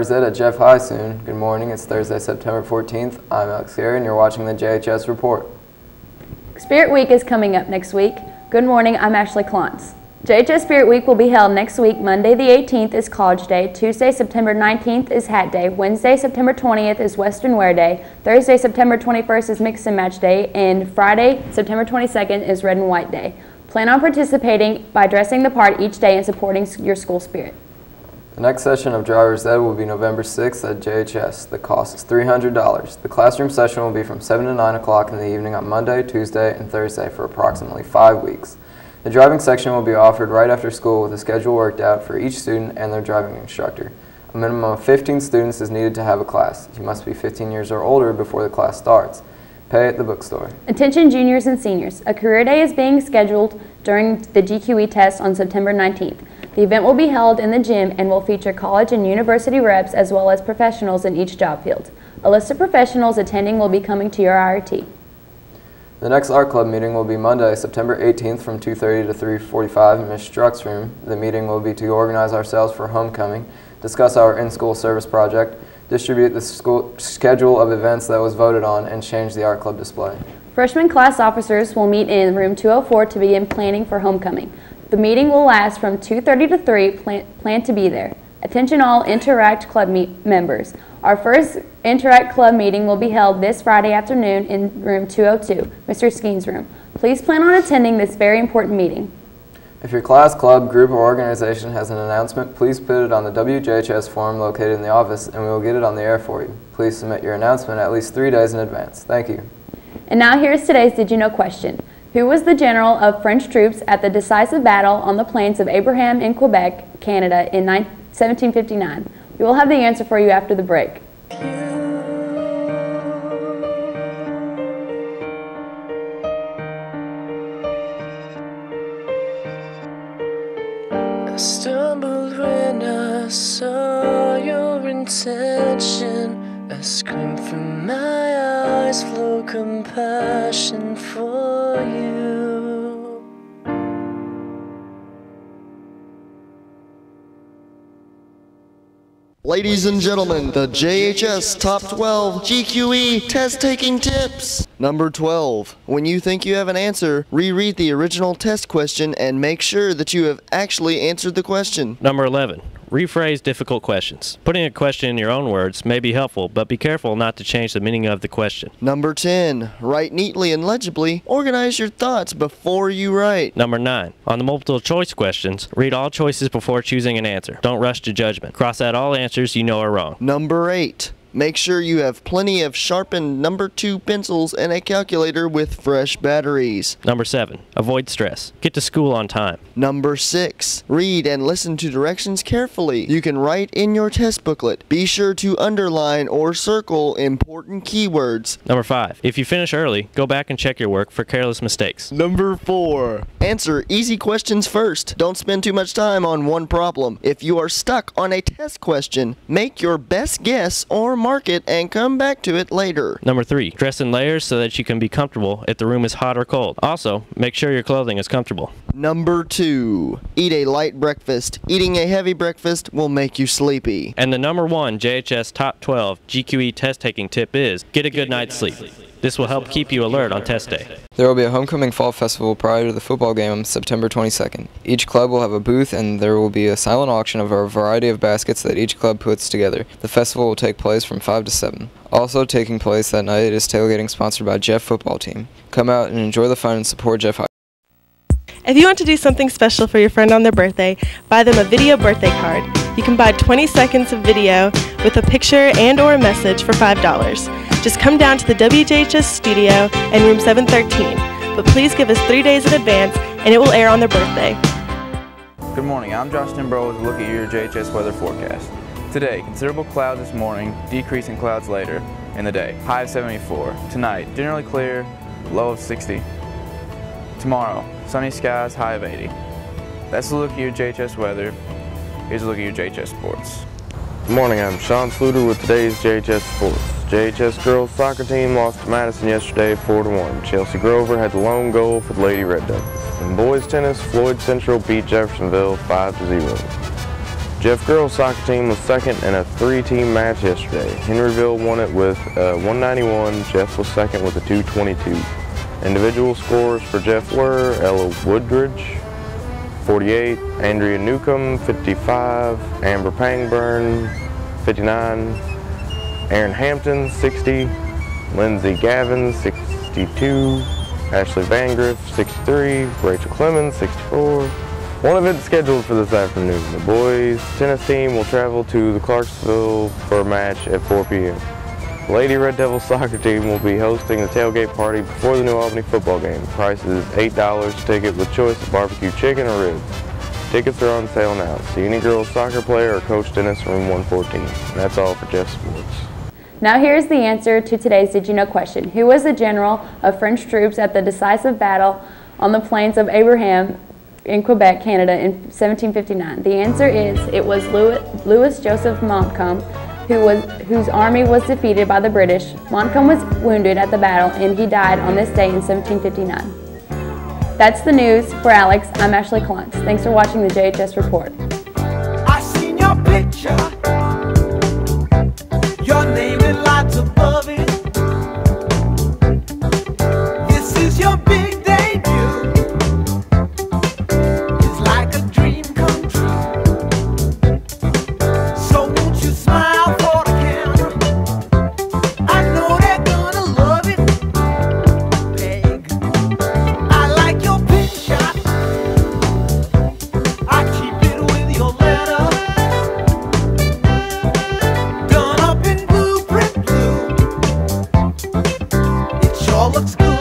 Driver's Ed at Jeff High soon. Good morning, it's Thursday, September 14th. I'm Alex Gary and you're watching the JHS Report. Spirit Week is coming up next week. Good morning, I'm Ashley Klontz. JHS Spirit Week will be held next week. Monday the 18th is College Day, Tuesday September 19th is Hat Day, Wednesday September 20th is Western Wear Day, Thursday September 21st is Mix and Match Day, and Friday September 22nd is Red and White Day. Plan on participating by dressing the part each day and supporting your school spirit. The next session of Driver's Ed will be November 6th at JHS. The cost is $300. The classroom session will be from 7 to 9 o'clock in the evening on Monday, Tuesday, and Thursday for approximately 5 weeks. The driving section will be offered right after school with a schedule worked out for each student and their driving instructor. A minimum of 15 students is needed to have a class. You must be 15 years or older before the class starts. Pay at the bookstore. Attention juniors and seniors. A career day is being scheduled during the GQE test on September 19th. The event will be held in the gym and will feature college and university reps as well as professionals in each job field. A list of professionals attending will be coming to your IRT. The next art club meeting will be Monday, September 18th from 2:30 to 3:45 in Ms. Struck's room. The meeting will be to organize ourselves for homecoming, discuss our in-school service project, distribute the school schedule of events that was voted on, and change the art club display. Freshman class officers will meet in room 204 to begin planning for homecoming. The meeting will last from 2:30 to 3. Plan to be there. Attention all Interact Club members. Our first Interact Club meeting will be held this Friday afternoon in room 202, Mr. Skeen's room. Please plan on attending this very important meeting. If your class, club, group, or organization has an announcement, please put it on the WJHS form located in the office and we will get it on the air for you. Please submit your announcement at least 3 days in advance. Thank you. And now here's today's Did You Know question. Who was the general of French troops at the decisive battle on the plains of Abraham in Quebec, Canada in 1759? We will have the answer for you after the break. I stumbled when I saw your intention. I screamed from my eyes, flow compassion for you. Ladies and gentlemen, the JHS Top 12 GQE Test Taking Tips. Number 12. When you think you have an answer, reread the original test question and make sure that you have actually answered the question. Number 11. Rephrase difficult questions. Putting a question in your own words may be helpful, but be careful not to change the meaning of the question. Number 10. Write neatly and legibly. Organize your thoughts before you write. Number 9. On the multiple choice questions, read all choices before choosing an answer. Don't rush to judgment. Cross out all answers you know are wrong. Number 8. Make sure you have plenty of sharpened number 2 pencils and a calculator with fresh batteries. Number 7. Avoid stress. Get to school on time. Number 6. Read and listen to directions carefully. You can write in your test booklet. Be sure to underline or circle important keywords. Number 5. If you finish early, go back and check your work for careless mistakes. Number 4. Answer easy questions first. Don't spend too much time on one problem. If you are stuck on a test question, make your best guess or mark it and come back to it later. Number 3. Dress in layers so that you can be comfortable if the room is hot or cold. Also, make sure your clothing is comfortable. Number 2. Eat a light breakfast. Eating a heavy breakfast will make you sleepy. And the number 1 JHS Top 12 GQE test taking tip is get a good night's sleep. This will help keep you alert on test day. There will be a homecoming fall festival prior to the football game on September 22nd. Each club will have a booth and there will be a silent auction of a variety of baskets that each club puts together. The festival will take place from 5 to 7. Also taking place that night is tailgating sponsored by Jeff Football Team. Come out and enjoy the fun and support Jeff High. If you want to do something special for your friend on their birthday, buy them a video birthday card. You can buy 20 seconds of video with a picture and or a message for $5. Just come down to the WJHS studio in room 713, but please give us 3 days in advance and it will air on their birthday. Good morning, I'm Josh Timbrow with a look at your JHS weather forecast. Today, considerable clouds this morning, decreasing clouds later in the day. High of 74. Tonight, generally clear, low of 60. Tomorrow, sunny skies, high of 80. That's a look at your JHS weather. Here's a look at your JHS sports. Good morning, I'm Sean Sluter with today's JHS sports. JHS girls soccer team lost to Madison yesterday 4-1. Chelsea Grover had the lone goal for the Lady Red Devils. In boys tennis, Floyd Central beat Jeffersonville 5-0. Jeff girls soccer team was second in a 3-team match yesterday. Henryville won it with 191. Jeff was second with a 222. Individual scores for Jeff were Ella Woodridge, 48, Andrea Newcomb, 55, Amber Pangburn, 59, Erin Hampton, 60, Lindsay Gavin, 62, Ashley Vangriff, 63, Rachel Clemens, 64. One event scheduled for this afternoon. The boys tennis team will travel to the Clarksville for a match at 4 p.m. The Lady Red Devils soccer team will be hosting the tailgate party before the New Albany football game. The price is $8 a ticket with choice of barbecue chicken or ribs. Tickets are on sale now. See any girls soccer player or Coach Dennis, room 114. And that's all for Jeff Sports. Now here's the answer to today's Did You Know question. Who was the general of French troops at the decisive battle on the plains of Abraham in Quebec, Canada in 1759? The answer is it was Louis Joseph Montcalm, whose army was defeated by the British. Montcalm was wounded at the battle and he died on this day in 1759. That's the news. For Alex, I'm Ashley Klontz. Thanks for watching the JHS Report. I seen your picture, your name in lights above it. This is your big debut. It's like a dream come true. So won't you smile for the camera? I know they're gonna love it. Beg. I like your pin shot. I keep it with your letter. Done up in blueprint blue. It sure looks good.